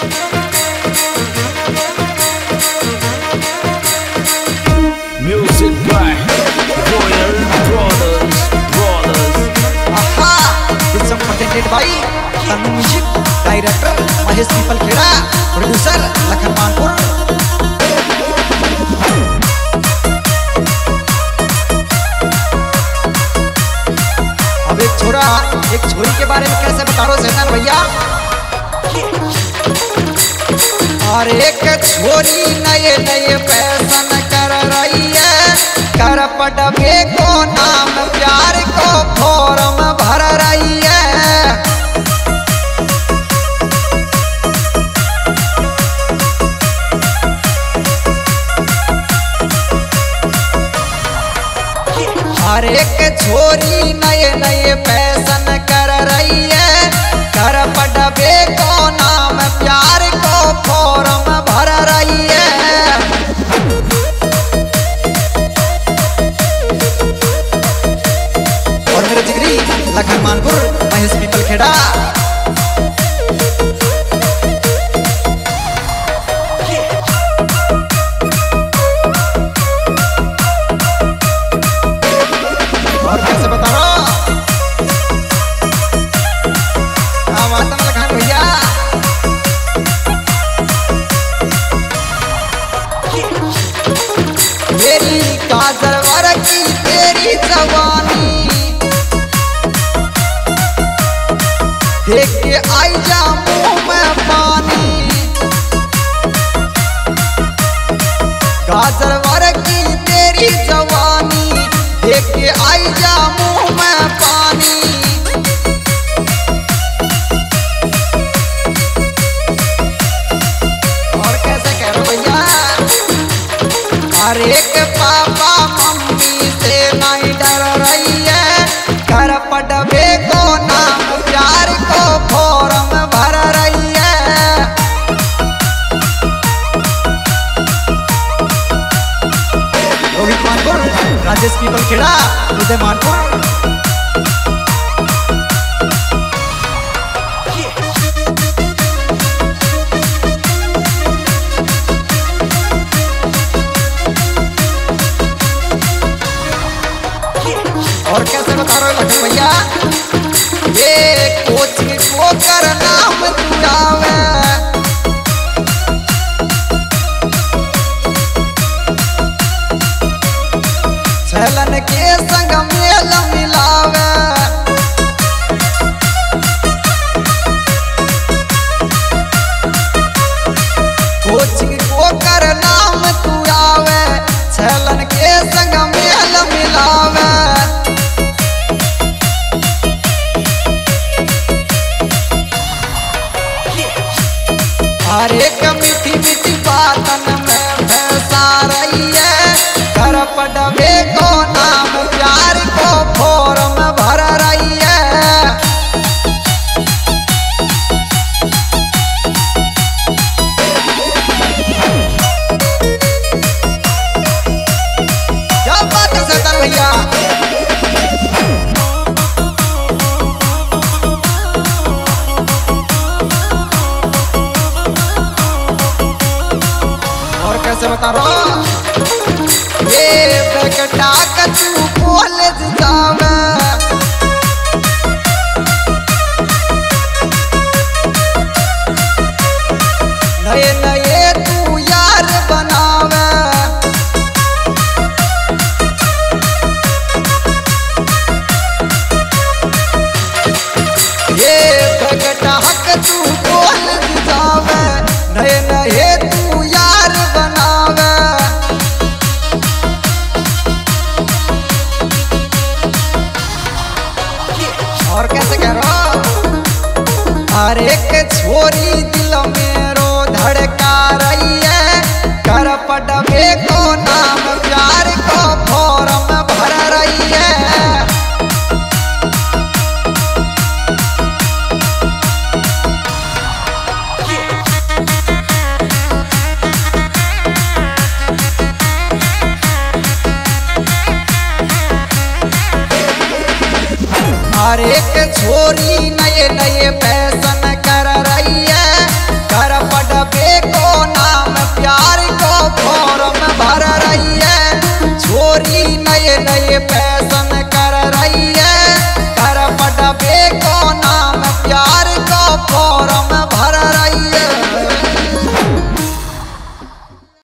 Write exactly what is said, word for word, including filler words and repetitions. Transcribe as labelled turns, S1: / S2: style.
S1: Music by Royal Brothers Brothers.
S2: Aha! This song presented by Tanu Music, Director Mahesh Pipal Kheda, Producer Lakhan Manpur. अब एक छोरा एक छोरी के बारे में कैसे बता रहा हूँ सैतान भैया। और एक छोरी नए नए फैशन कर रही है, कर पटवे को नाम प्यार को फॉर्म भर रही है। हर एक छोरी नए नए फैशन कर रही है, कर पटवे को नाम प्यार को फॉर्म भर रही है। और मेरे जिगरी लखन मानपुर महेश पीपल खेड़ा। और कैसे बता रहा हूँ लखन भैया। मेरी काजल वर की तेरी जवानी देख के आई जा मुंह में पानी। काजल वर की तेरी जवानी देख के आई जा मुंह में पानी। और कैसे कह रहे भैया। हर एक पापा मम्मी से नहीं डर रही है, कर पटवे को नाम प्यार को फॉर्म भर रही है। रोहित मानपुर, राजेश पीपल खेड़ा, उदय मानपुर। और कैसे बता रहे हो लखन भैया। ये कोचिंग को कर नाम तुरावे, छलन के संग मेल मिलावे। कोचिंग को कर नाम तुरावे, छलन के संग मेल मिलावे। हर एक मीठी मीठी बातन में फंसा रही है, कर पटवे को नाम प्यार को फॉर्म भर रही है। क्या बात है सैतान भैया। कैसे बता रहा हूँ। ये बेटा कचू कॉलेज जावे, नए नए तू यार बनावे। ये बेटा कचू कॉलेज जावे, नए नए तू यार बनावे। और कैसे कह रहा हूँ। हर एक छोरी दिल मेरो धड़का रही है, कर पटवे को नाम प्यार को फॉर्म भर रही है। हर एक छोरी नए नए फैशन कर रही है, कर नए फैशन